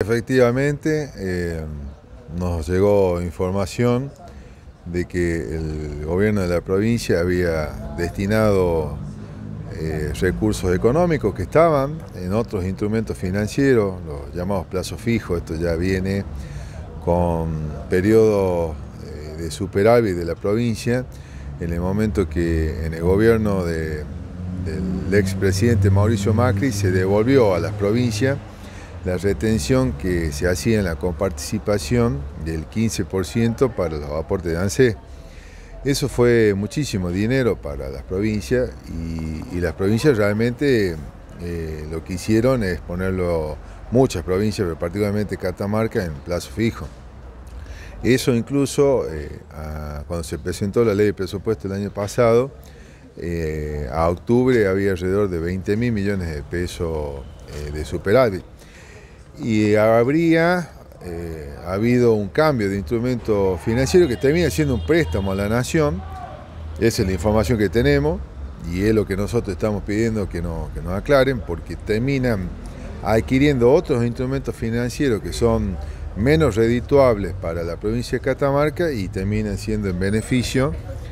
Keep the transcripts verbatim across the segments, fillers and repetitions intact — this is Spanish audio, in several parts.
Efectivamente, eh, nos llegó información de que el gobierno de la provincia había destinado eh, recursos económicos que estaban en otros instrumentos financieros, los llamados plazos fijos. Esto ya viene con periodos eh, de superávit de la provincia, en el momento que en el gobierno de, del expresidente Mauricio Macri se devolvió a las provincias la retención que se hacía en la coparticipación del quince por ciento para los aportes de ANSES. Eso fue muchísimo dinero para las provincias y, y las provincias realmente eh, lo que hicieron es ponerlo, muchas provincias, pero particularmente Catamarca, en plazo fijo. Eso incluso, eh, a, cuando se presentó la ley de presupuesto el año pasado, eh, a octubre había alrededor de veinte mil millones de pesos eh, de superávit. Y habría eh, habido un cambio de instrumento financiero que termina siendo un préstamo a la nación. Esa es la información que tenemos y es lo que nosotros estamos pidiendo que, no, que nos aclaren, porque terminan adquiriendo otros instrumentos financieros que son menos redituables para la provincia de Catamarca y terminan siendo en beneficio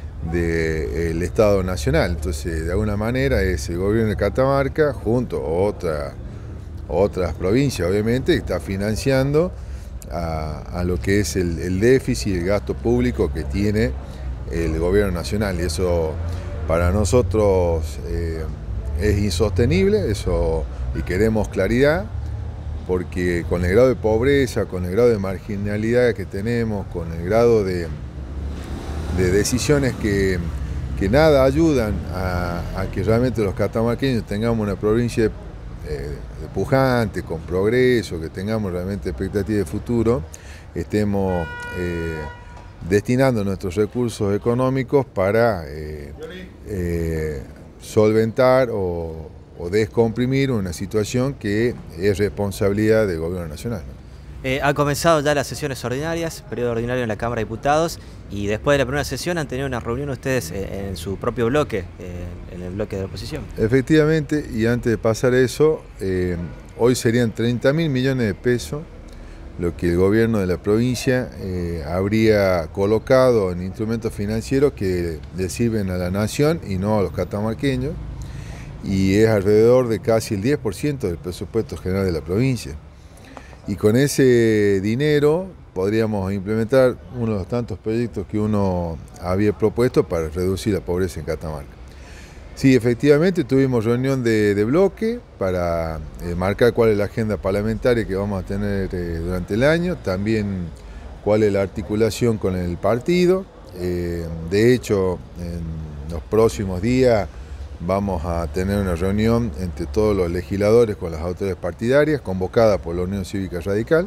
del Estado Nacional. Entonces, de alguna manera, es el gobierno de Catamarca, junto a otra otras provincias, obviamente, está financiando a, a lo que es el, el déficit y el gasto público que tiene el gobierno nacional. Y eso para nosotros eh, es insostenible, eso, y queremos claridad, porque con el grado de pobreza, con el grado de marginalidad que tenemos, con el grado de, de decisiones que, que nada ayudan a, a que realmente los catamarqueños tengamos una provincia Eh, pujante, con progreso, que tengamos realmente expectativa de futuro, estemos eh, destinando nuestros recursos económicos para eh, eh, solventar o, o descomprimir una situación que es responsabilidad del gobierno nacional. Eh, han comenzado ya las sesiones ordinarias, periodo ordinario en la Cámara de Diputados, y después de la primera sesión han tenido una reunión ustedes en, en su propio bloque, eh, en el bloque de la oposición. Efectivamente, y antes de pasar eso, eh, hoy serían treinta mil millones de pesos lo que el gobierno de la provincia eh, habría colocado en instrumentos financieros que le sirven a la nación y no a los catamarqueños, y es alrededor de casi el diez por ciento del presupuesto general de la provincia. Y con ese dinero podríamos implementar uno de los tantos proyectos que uno había propuesto para reducir la pobreza en Catamarca. Sí, efectivamente tuvimos reunión de, de bloque para eh, marcar cuál es la agenda parlamentaria que vamos a tener eh, durante el año, también cuál es la articulación con el partido. Eh, de hecho, en los próximos días vamos a tener una reunión entre todos los legisladores con las autoridades partidarias, convocada por la Unión Cívica Radical,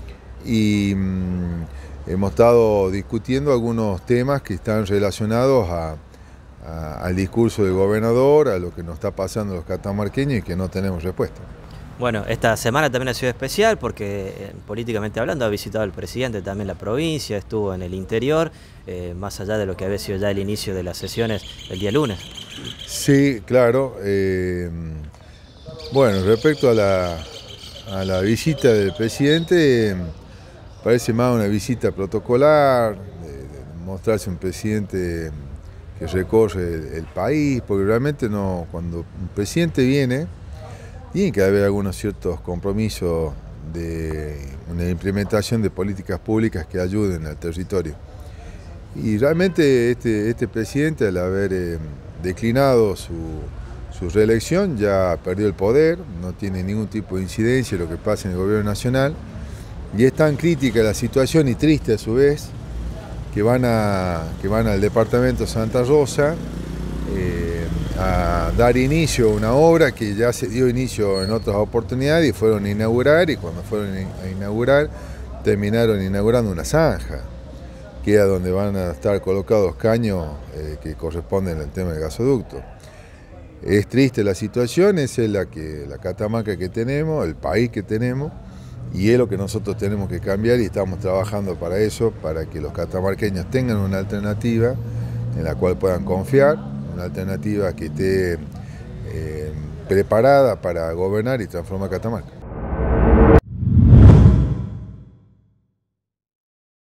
y mmm, hemos estado discutiendo algunos temas que están relacionados a, a, al discurso del gobernador, a lo que nos está pasando a los catamarqueños y que no tenemos respuesta. Bueno, esta semana también ha sido especial porque, eh, políticamente hablando, ha visitado el presidente también la provincia, estuvo en el interior, eh, más allá de lo que había sido ya el inicio de las sesiones el día lunes. Sí, claro. Eh, bueno, respecto a la, a la visita del presidente, parece más una visita protocolar, de, de mostrarse un presidente que recorre el, el país, porque realmente no, cuando un presidente viene, tiene que haber algunos ciertos compromisos de una implementación de políticas públicas que ayuden al territorio. Y realmente este, este presidente, al haber eh, declinado su, su reelección, ya perdió el poder, no tiene ningún tipo de incidencia en lo que pasa en el gobierno nacional, y es tan crítica la situación y triste a su vez, que van, a, que van al departamento Santa Rosa eh, a dar inicio a una obra que ya se dio inicio en otras oportunidades y fueron a inaugurar, y cuando fueron a inaugurar terminaron inaugurando una zanja, que es donde van a estar colocados caños eh, que corresponden al tema del gasoducto. Es triste la situación, esa es la, que, la Catamarca que tenemos, el país que tenemos, y es lo que nosotros tenemos que cambiar, y estamos trabajando para eso, para que los catamarqueños tengan una alternativa en la cual puedan confiar, una alternativa que esté eh, preparada para gobernar y transformar Catamarca.